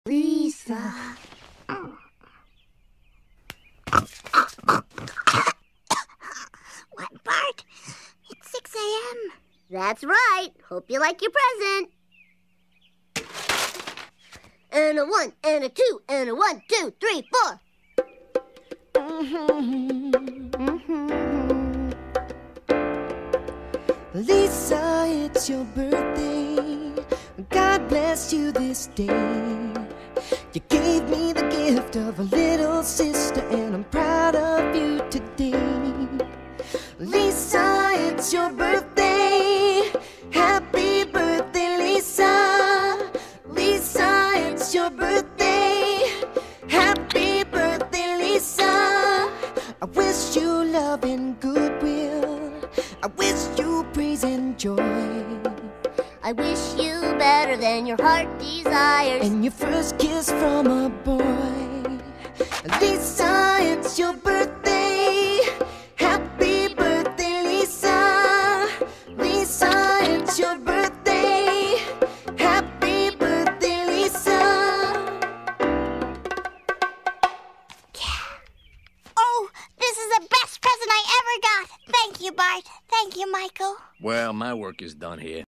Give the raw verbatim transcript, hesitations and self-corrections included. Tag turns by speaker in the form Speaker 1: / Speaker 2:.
Speaker 1: Lisa.
Speaker 2: What, Bart? It's six a m
Speaker 1: That's right. Hope you like your present. And a one, and a two, and a one, two, three, four. Mm-hmm. Mm-hmm.
Speaker 3: Lisa, it's your birthday. God bless you this day. You gave me the gift of a little sister, and I'm proud of you today. Lisa, it's your birthday. Happy birthday, Lisa. Lisa, it's your birthday. Happy birthday, Lisa. I wish you love and goodwill. I wish you praise and joy.
Speaker 1: I wish you better than your heart desires.
Speaker 3: And your first kiss from a boy. Lisa, it's your birthday. Happy birthday, Lisa. Lisa, it's your birthday. Happy birthday, Lisa.
Speaker 2: Yeah. Oh, this is the best present I ever got. Thank you, Bart. Thank you, Michael.
Speaker 4: Well, my work is done here.